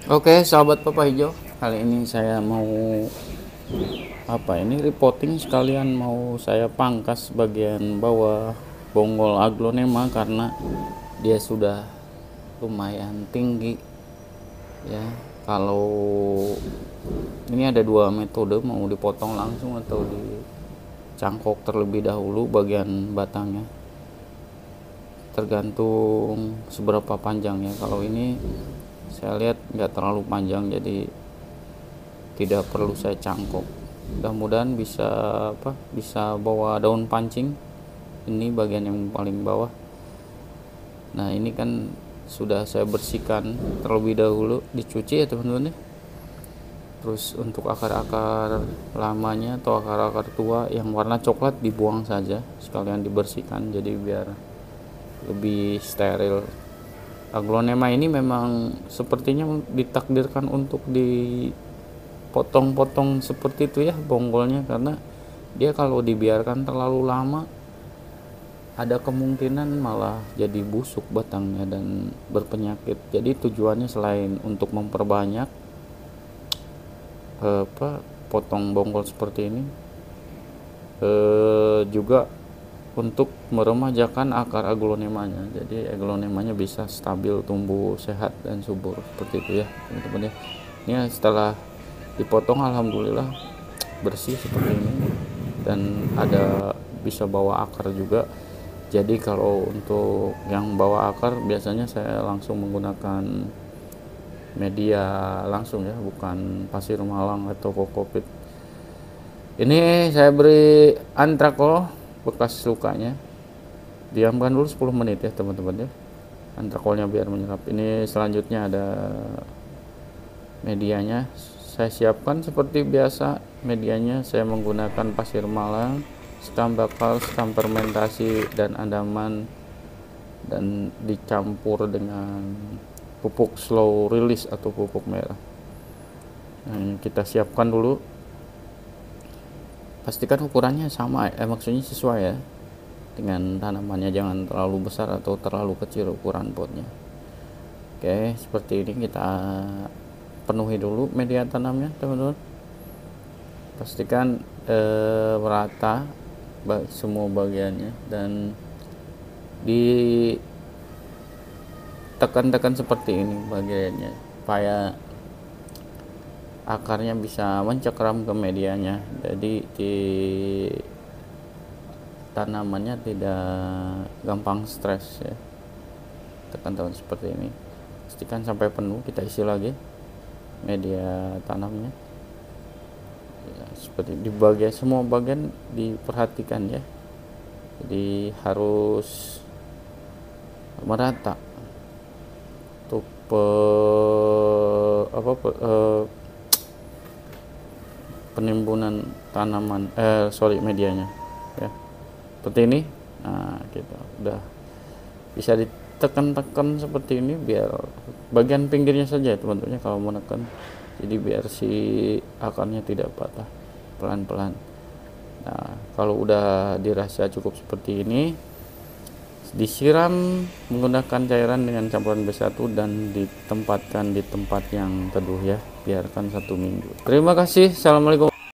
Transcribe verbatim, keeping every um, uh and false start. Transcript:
Oke, sahabat Papa Hijau, kali ini saya mau apa ini reporting sekalian mau saya pangkas bagian bawah bonggol aglonema karena dia sudah lumayan tinggi ya. Kalau ini ada dua metode, mau dipotong langsung atau dicangkok terlebih dahulu bagian batangnya, tergantung seberapa panjangnya. Kalau ini saya lihat nggak terlalu panjang, jadi tidak perlu saya cangkok. Mudah-mudahan bisa apa bisa bawa daun pancing. Ini bagian yang paling bawah. Nah, ini kan sudah saya bersihkan terlebih dahulu, dicuci ya teman-teman ya. Terus untuk akar-akar lamanya atau akar-akar tua yang warna coklat dibuang saja, sekalian dibersihkan, jadi biar lebih steril. Aglonema ini memang sepertinya ditakdirkan untuk dipotong-potong seperti itu ya bonggolnya, karena dia kalau dibiarkan terlalu lama ada kemungkinan malah jadi busuk batangnya dan berpenyakit. Jadi tujuannya selain untuk memperbanyak apa potong bonggol seperti ini, eh, juga untuk meremajakan akar aglonemanya, jadi aglonemanya bisa stabil, tumbuh sehat dan subur seperti itu ya teman-teman ya. Ini setelah dipotong alhamdulillah bersih seperti ini dan ada bisa bawa akar juga. Jadi kalau untuk yang bawa akar biasanya saya langsung menggunakan media langsung ya, bukan pasir malang atau kokopit. Ini saya beri antrakol bekas lukanya, diamkan dulu sepuluh menit ya teman-teman ya, antrakolnya biar menyerap. Ini selanjutnya ada medianya, saya siapkan seperti biasa. Medianya saya menggunakan pasir malang, sekam bakal, sekam fermentasi dan andaman, dan dicampur dengan pupuk slow release atau pupuk merah. Nah, kita siapkan dulu, pastikan ukurannya sama, eh maksudnya sesuai ya dengan tanamannya, jangan terlalu besar atau terlalu kecil ukuran potnya. Oke, seperti ini kita penuhi dulu media tanamnya teman-teman. Pastikan eh, merata semua bagiannya dan ditekan-tekan seperti ini bagiannya supaya akarnya bisa mencekram ke medianya, jadi di tanamannya tidak gampang stres ya. Tekan-tekan seperti ini, pastikan sampai penuh, kita isi lagi media tanamnya ya, seperti di bagian semua bagian diperhatikan ya, jadi harus merata untuk pe, apa pe, eh, penimbunan tanaman eh sorry medianya ya seperti ini. Nah, kita udah bisa ditekan-tekan seperti ini biar bagian pinggirnya saja teman-teman kalau menekan, jadi biar si akarnya tidak patah, pelan-pelan. Nah, kalau udah dirasa cukup seperti ini, disiram menggunakan cairan dengan campuran B satu dan ditempatkan di tempat yang teduh ya, biarkan satu minggu. Terima kasih. Assalamualaikum.